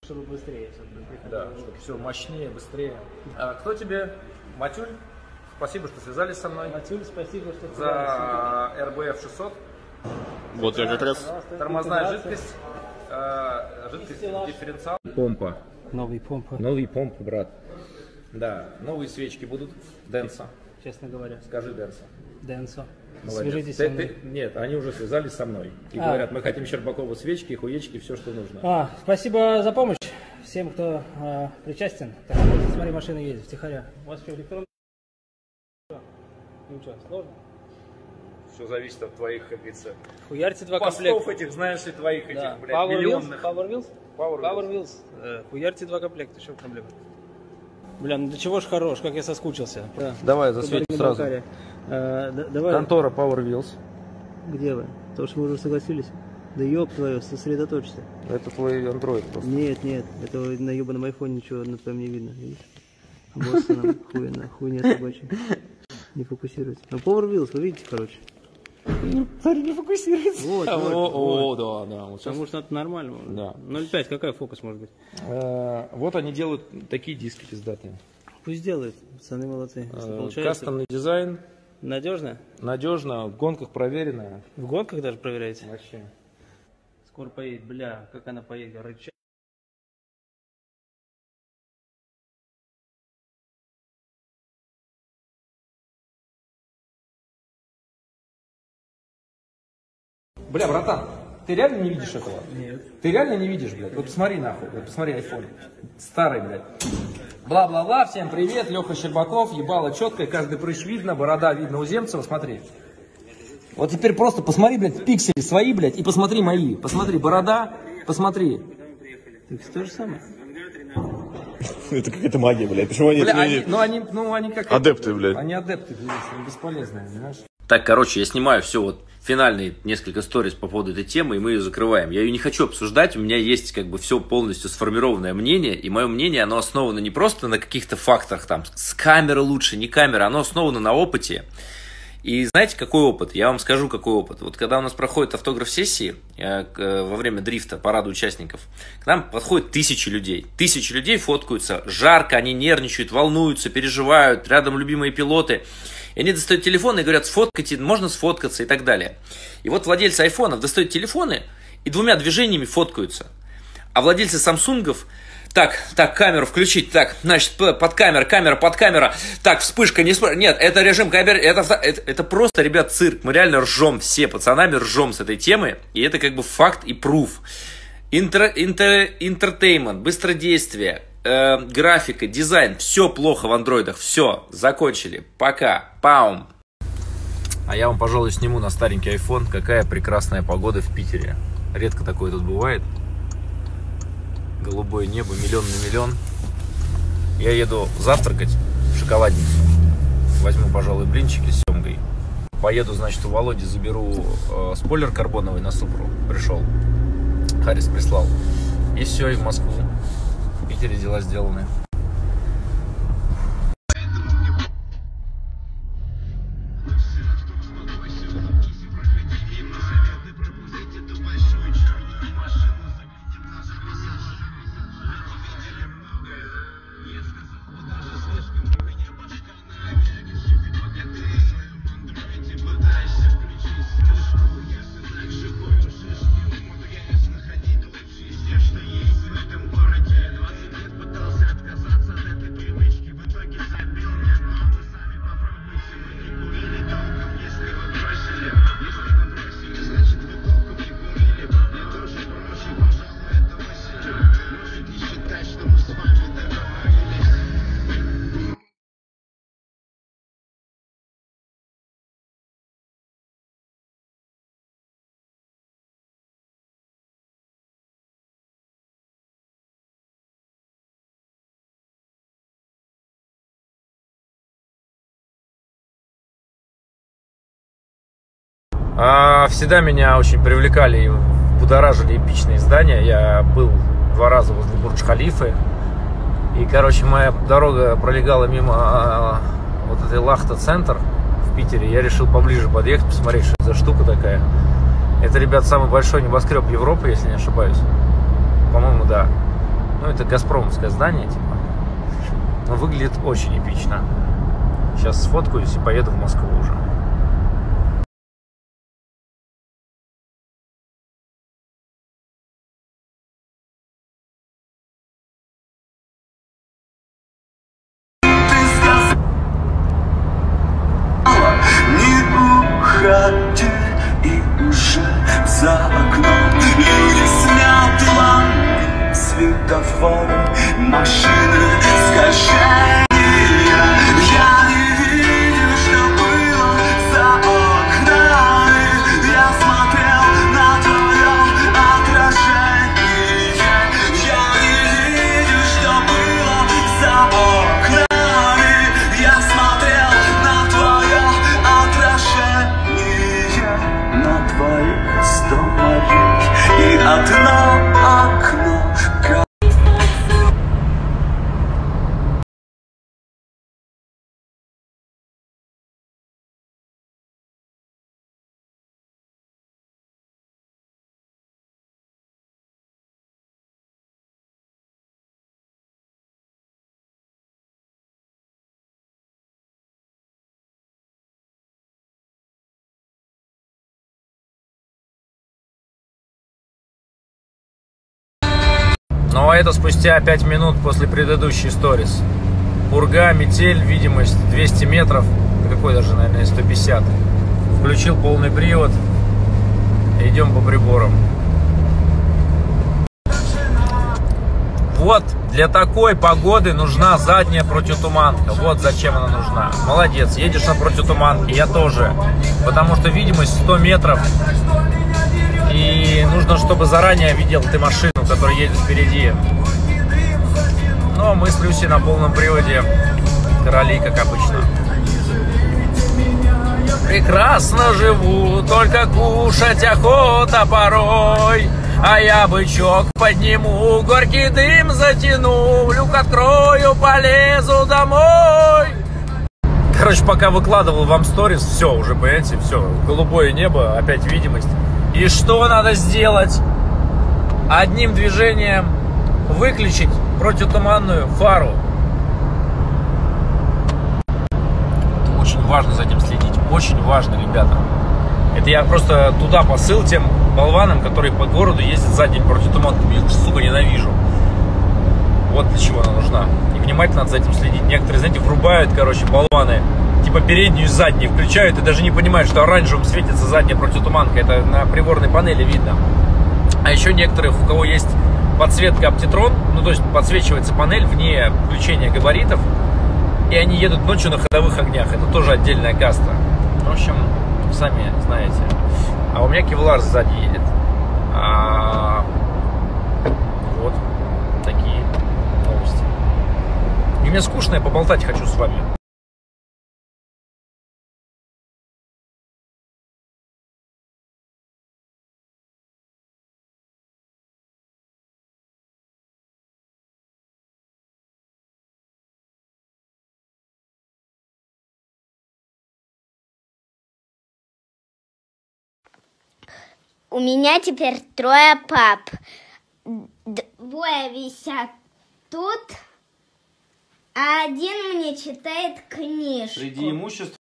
чтобы быстрее. Да, чтобы все мощнее, быстрее. А кто тебе? Матюль? Спасибо, что связались со мной. Матюль, спасибо, что за RBF 600. Вот я как раз. Тормозная жидкость. Жидкость дифференциал. Помпа. Новый помпа. Новый помпа, брат. Да, новые свечки будут. Денса. Честно говоря. Скажи Денса. Денсо. Молодец. Свяжитесь со мной. Нет, они уже связались со мной. И говорят, мы хотим Щербакову свечки, хуечки, все, что нужно. Спасибо за помощь всем, кто причастен. Так, смотри, машина едет втихаря. У вас что, электронный? Ничего, сложно? Все зависит от твоих, как говорится, Хуярьте два постов комплекта. этих, знаешь ли, твоих этих, Да. блядь, миллионных. Power Wheels. Хуярьте два комплекта, что проблема? Бля, ну до чего ж хорош, как я соскучился. Да. Давай, засветим сразу. Давай. Контора Power Wheels. Где вы? То, что мы уже согласились. Да ёб твою, сосредоточься. Это твой Android просто. Нет, это на ёбаном айфоне ничего на твоем не видно, видишь? Боссоном хуйня собачья. Не фокусируется. Но Power Wheels, вы видите, короче. Смотри, не фокусируется. Вот. Да. Потому что это нормально. Да. 0,5, какая фокус может быть? Вот они делают такие диски пиздатые. Пусть делают, пацаны молодцы. Получается. Кастомный дизайн. Надежно? Надежно, в гонках проверено. В гонках даже проверяете? Вообще. Скоро поедет, бля, как она поедет, рычать. Бля, братан, ты реально не видишь этого? Нет. Ты реально не видишь, блядь? Вот посмотри нахуй, вот посмотри iPhone. Старый, блядь. Бла-бла-бла, всем привет, Леха Щербаков, ебало четкое, каждый прыщ видно, борода видно у Земцева, смотри. Вот теперь просто посмотри, блядь, пиксели свои, блядь, и посмотри мои. Посмотри, борода, посмотри. Так то же самое. Это какая-то магия, блядь. Почему они... Бля, они как... Адепты, блядь. Они адепты, блядь, они бесполезные, понимаешь? Так, короче, я снимаю все вот финальные несколько сториз по поводу этой темы, и мы ее закрываем. Я ее не хочу обсуждать, у меня есть как бы все полностью сформированное мнение, и мое мнение, оно основано не просто на каких-то фактах, там, с камеры лучше, не камера, оно основано на опыте. И знаете, какой опыт? Я вам скажу, какой опыт. Вот когда у нас проходят автограф-сессии во время дрифта, парада участников, к нам подходят 1000 людей. 1000 людей фоткаются, жарко, они нервничают, волнуются, переживают, рядом любимые пилоты. И они достают телефоны и говорят, сфоткайте, можно сфоткаться и так далее. И вот владельцы айфонов достают телефоны и 2 движениями фоткаются. А владельцы самсунгов, так, камеру включить, так, значит, под камера, под камера, так, вспышка, не вспышка, нет, это режим камеры, это просто, ребят, цирк, мы реально ржем, все пацанами ржем с этой темы, и это как бы факт и пруф. Интертеймент, быстродействие, графика, дизайн, все плохо в андроидах, все, закончили, пока, паум. А я вам, пожалуй, сниму на старенький iPhone, какая прекрасная погода в Питере. Редко такое тут бывает. Голубое небо, миллион на миллион. Я еду завтракать в шоколадницу. Возьму, пожалуй, блинчики с семгой. Поеду, значит, у Володи заберу спойлер карбоновый на Супру. Пришел. Харрис прислал. И все, и в Москву. В Питере дела сделаны. Всегда меня очень привлекали и будоражили эпичные здания. Я был 2 раза возле Бурдж-Халифы. И, короче, моя дорога пролегала мимо вот этой Лахта-центр в Питере. Я решил поближе подъехать, посмотреть, что это за штука такая. Это, ребят, самый большой небоскреб Европы, если не ошибаюсь. По-моему, да. Ну, это газпромовское здание, типа. Но выглядит очень эпично. Сейчас сфоткаюсь и поеду в Москву уже. И уже за окном люди снят лампы, светофоры, машины, скольжения. Я не видел, что было за окнами. Я смотрел на твое отражение. Я не видел, что было за окнами. Я смотрел на твое отражение. На твоих 100 морей и одно окно. Ну а это спустя 5 минут после предыдущей сторис. Пурга, метель, видимость 200 метров. Какой даже, наверное, 150. Включил полный привод. Идем по приборам. Вот для такой погоды нужна задняя противотуманка. Вот зачем она нужна. Молодец, едешь на противотуманке, я тоже. Потому что видимость 100 метров. И нужно, чтобы заранее видел ты машину, которая едет впереди. Но мы с Люси на полном приводе. Короли, как обычно. Прекрасно живу, только кушать охота порой. А я бычок подниму, горький дым затяну, люк открою, полезу домой. Короче, пока выкладывал вам сторис, все уже, понимаете, все, голубое небо, опять видимость. И что надо сделать? Одним движением выключить противотуманную фару. Это очень важно за этим следить. Очень важно, ребята. Это я просто туда посыл тем болванам, которые по городу ездят задними противотуманками. Я их, сука, ненавижу. Вот для чего она нужна. И внимательно надо за этим следить. Некоторые, знаете, врубают, короче, болваны. Типа переднюю и заднюю включают и даже не понимают, что оранжевым светится задняя противотуманка. Это на приборной панели видно. А еще некоторых, у кого есть подсветка оптитрон, ну то есть подсвечивается панель вне включения габаритов, и они едут ночью на ходовых огнях. Это тоже отдельная каста. В общем, сами знаете. А у меня кевлар сзади едет. Вот такие новости. И мне скучно, я поболтать хочу с вами. У меня теперь 3 пап. 2 висят тут, а 1 мне читает книжку. Среди имущества